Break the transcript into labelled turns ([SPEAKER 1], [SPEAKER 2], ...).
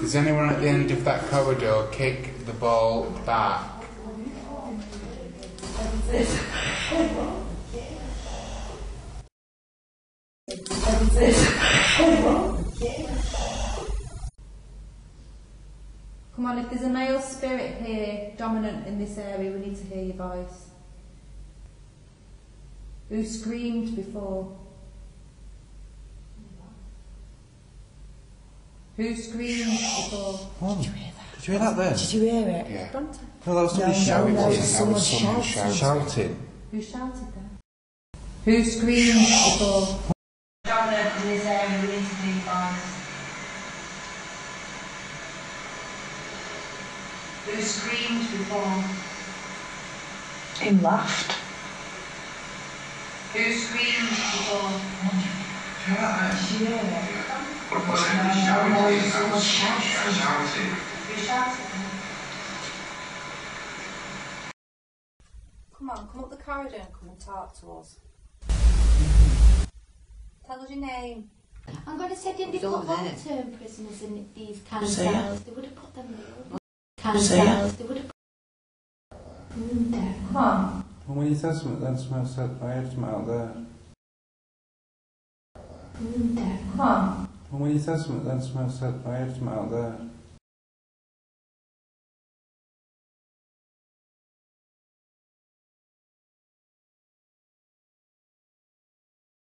[SPEAKER 1] Does anyone at the end of that corridor kick the ball back?
[SPEAKER 2] Come on, if there's a male spirit here, dominant in this area, we need to hear your voice. Who screamed before? Who screamed before?
[SPEAKER 3] Did you hear that? Did you hear that then?
[SPEAKER 4] Did you hear it?
[SPEAKER 1] Yeah.
[SPEAKER 3] No, that was somebody shouting.
[SPEAKER 4] No, someone shouting.
[SPEAKER 3] Shouting.
[SPEAKER 2] Who shouted then? Who screamed before?
[SPEAKER 5] Dominant in this area, we need to hear your voice. Who screamed before?
[SPEAKER 4] Who laughed?
[SPEAKER 5] Who screamed before?
[SPEAKER 4] Did you hear it?
[SPEAKER 5] What was it?
[SPEAKER 4] Someone shouting.
[SPEAKER 5] Who shouted?
[SPEAKER 2] Come on, come up the corridor and come and talk to us. Tell us your name.
[SPEAKER 6] I'm going to say, didn't they put long-term prisoners in these kind of cells? They would have put them in the kind of cells. They would have put them there.
[SPEAKER 2] Come on.
[SPEAKER 3] Well, when you said something, then someone said, I heard something out there.
[SPEAKER 2] Come on.
[SPEAKER 3] Well, when you said something, then someone said, I heard something out there.